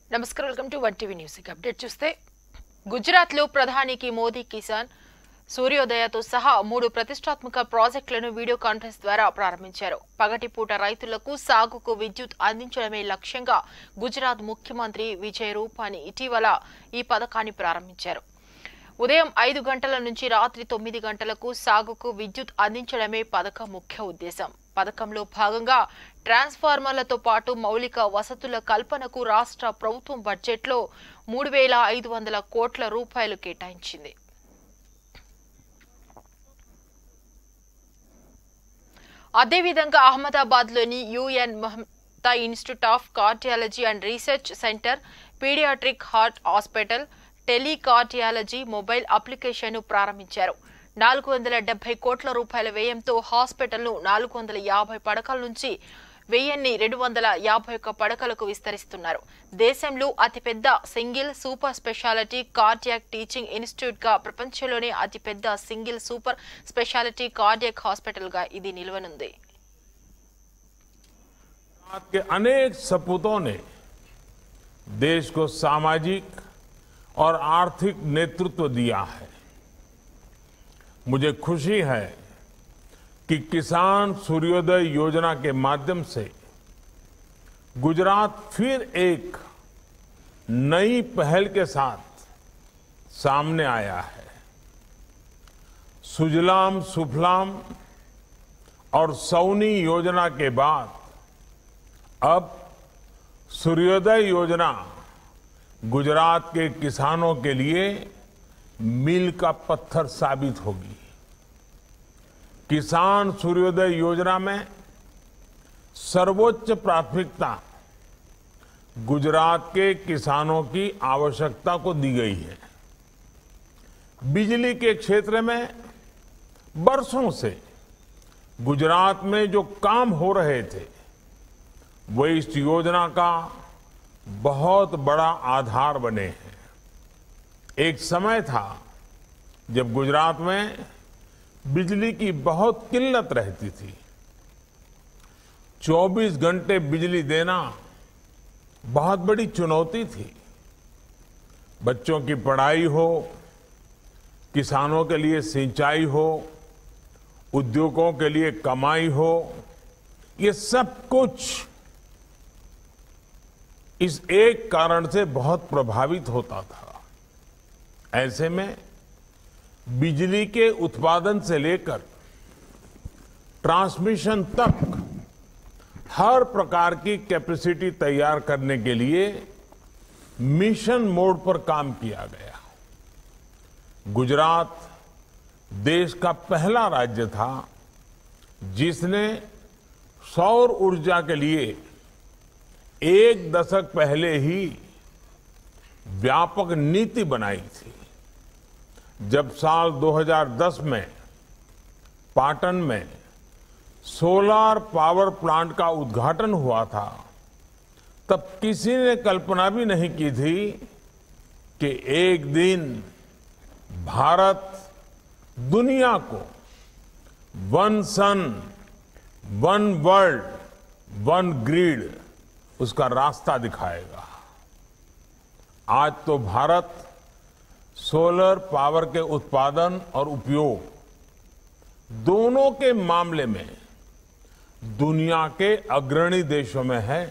నమస్కారం welcome to one TV news update చూస్తే గుజరాత్ లో ప్రధానికి మోదీ కిసాన్ సూర్యోదయతో సహా 3 ప్రతిష్టాత్మక ప్రాజెక్టులను వీడియో కాన్ఫరెన్స్ ద్వారా ప్రారంభించారు. పగటిపూట రైతులకు సాగుకు విద్యుత్ అందించడమే లక్ష్యంగా గుజరాత్ ముఖ్యమంత్రి విజయ్ రూపానీ ఇటీవల ఈ పథకాన్ని ప్రారంభించారు. ఉదయం 5 గంటల నుంచి రాత్రి 9 గంటలకు సాగుకు విద్యుత్ అందించడమే పథకం ముఖ్య ఉద్దేశం. పథకంలో భాగంగా ట్రాన్స్ఫార్మర్లతో పాటు మౌలిక వసతుల కల్పనకు రాష్ట్ర ప్రభుత్వం బడ్జెట్లో 3,500 కోట్ల రూపాయలు కేటాయించింది. అదేవిధంగా అహ్మదాబాద్లోని U N Mehta institute of cardiology and research centre paediatric heart hospital telecardiology mobile application ప్రారంభించారు. 470 కోట్ల రూపాయల వ్యయంతో హాస్పిటల్ను 450 పడకల నుంచి 1,251 పడకలకు విస్తరిస్తున్నారు. దేశంలో అతిపెద్ద single super speciality cardiac teaching institute గా ప్రపంచంలోనే అతిపెద్ద single super speciality cardiac hospital గా ఇది నిలవనుంది. अनेक सपूतों ने देश को सामाजिक और आर्थिक नेतृत्व दिया है. मुझे खुशी है कि किसान सूर्योदय योजना के माध्यम से गुजरात फिर एक नई पहल के साथ सामने आया है. सुजलाम सुफलाम और सौनी योजना के बाद अब सूर्योदय योजना गुजरात के किसानों के लिए मील का पत्थर साबित होगी. किसान सूर्योदय योजना में सर्वोच्च प्राथमिकता गुजरात के किसानों की आवश्यकता को दी गई है. बिजली के क्षेत्र में बरसों से गुजरात में जो काम हो रहे थे वो इस योजना का बहुत बड़ा आधार बने हैं. एक समय था जब गुजरात में बिजली की बहुत किल्लत रहती थी. 24 घंटे बिजली देना बहुत बड़ी चुनौती थी. बच्चों की पढ़ाई हो, किसानों के लिए सिंचाई हो, उद्योगों के लिए कमाई हो, ये सब कुछ इस एक कारण से बहुत प्रभावित होता था. ऐसे में बिजली के उत्पादन से लेकर ट्रांसमिशन तक हर प्रकार की कैपेसिटी तैयार करने के लिए मिशन मोड पर काम किया गया. गुजरात देश का पहला राज्य था जिसने सौर ऊर्जा के लिए 1 दशक पहले ही व्यापक नीति बनाई थी. जब साल 2010 में पाटन में सोलार पावर प्लांट का उद्घाटन हुआ था तब किसी ने कल्पना भी नहीं की थी कि एक दिन भारत दुनिया को one sun, one world, one grid उसका रास्ता दिखाएगा. आज तो भारत सोलर पावर के उत्पादन और उपयोग दोनों के मामले में दुनिया के अग्रणी देशों में है.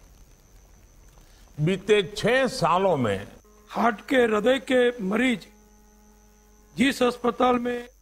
बीते 6 सालों में हार्ट के हृदय के मरीज जिस अस्पताल में